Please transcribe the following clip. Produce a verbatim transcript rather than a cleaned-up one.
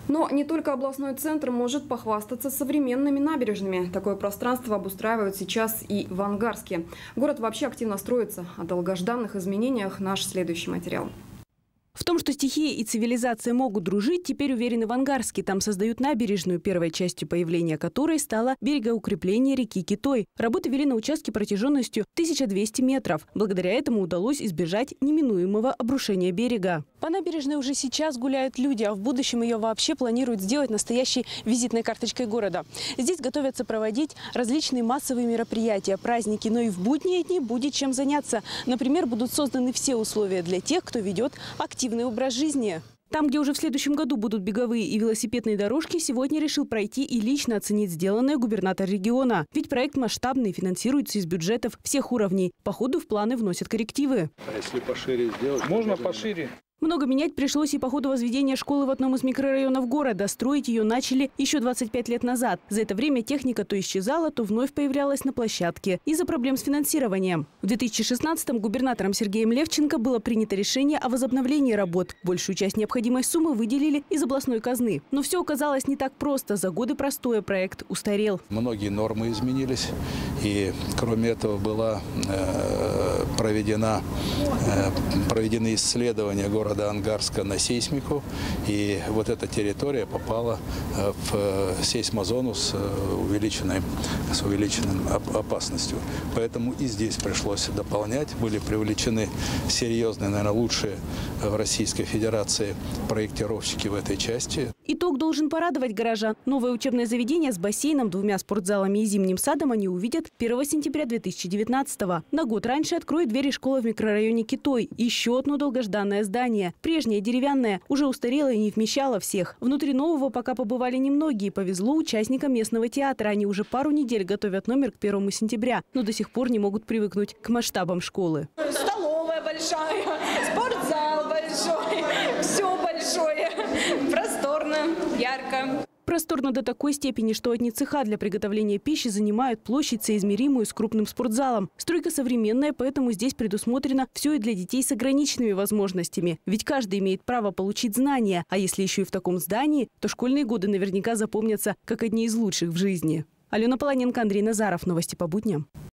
Но не только областной центр может похвастаться современными набережными. Такое пространство обустраивают сейчас и в Ангарске. Город вообще активно строится. О долгожданных изменениях наш следующий материал. В том, что стихия и цивилизация могут дружить, теперь уверены в Ангарске. Там создают набережную, первой частью появления которой стало берегоукрепление реки Китой. Работы вели на участке протяженностью тысяча двести метров. Благодаря этому удалось избежать неминуемого обрушения берега. По набережной уже сейчас гуляют люди, а в будущем ее вообще планируют сделать настоящей визитной карточкой города. Здесь готовятся проводить различные массовые мероприятия, праздники, но и в будние дни будет чем заняться. Например, будут созданы все условия для тех, кто ведет активный образ жизни. Там, где уже в следующем году будут беговые и велосипедные дорожки, сегодня решил пройти и лично оценить сделанное губернатор региона. Ведь проект масштабный, финансируется из бюджетов всех уровней. По ходу в планы вносят коррективы. А если пошире сделать? Можно пошире. Много менять пришлось и по ходу возведения школы в одном из микрорайонов города. Строить ее начали еще двадцать пять лет назад. За это время техника то исчезала, то вновь появлялась на площадке из-за проблем с финансированием. В две тысячи шестнадцатом губернатором Сергеем Левченко было принято решение о возобновлении работ. Большую часть необходимой суммы выделили из областной казны. Но все оказалось не так просто. За годы простоя проект устарел. Многие нормы изменились. И кроме этого была э, проведена, э, проведены исследования города Ангарска на сейсмику, и вот эта территория попала в сейсмозону с увеличенной, с увеличенной опасностью. Поэтому и здесь пришлось дополнять. Были привлечены серьезные, наверное, лучшие в Российской Федерации проектировщики в этой части. Итог должен порадовать горожан. Новое учебное заведение с бассейном, двумя спортзалами и зимним садом они увидят первого сентября две тысячи девятнадцатого. На год раньше откроет двери школы в микрорайоне Китой. Еще одно долгожданное здание. Прежнее деревянное уже устарело и не вмещало всех. Внутри нового пока побывали немногие. Повезло участникам местного театра. Они уже пару недель готовят номер к первому сентября, но до сих пор не могут привыкнуть к масштабам школы. Столовая большая, спортзал большой, все большое, просторно, ярко. Просторно до такой степени, что одни цеха для приготовления пищи занимают площадь, соизмеримую с крупным спортзалом. Стройка современная, поэтому здесь предусмотрено все и для детей с ограниченными возможностями. Ведь каждый имеет право получить знания. А если еще и в таком здании, то школьные годы наверняка запомнятся как одни из лучших в жизни. Алена Полоненко, Андрей Назаров. Новости по будням.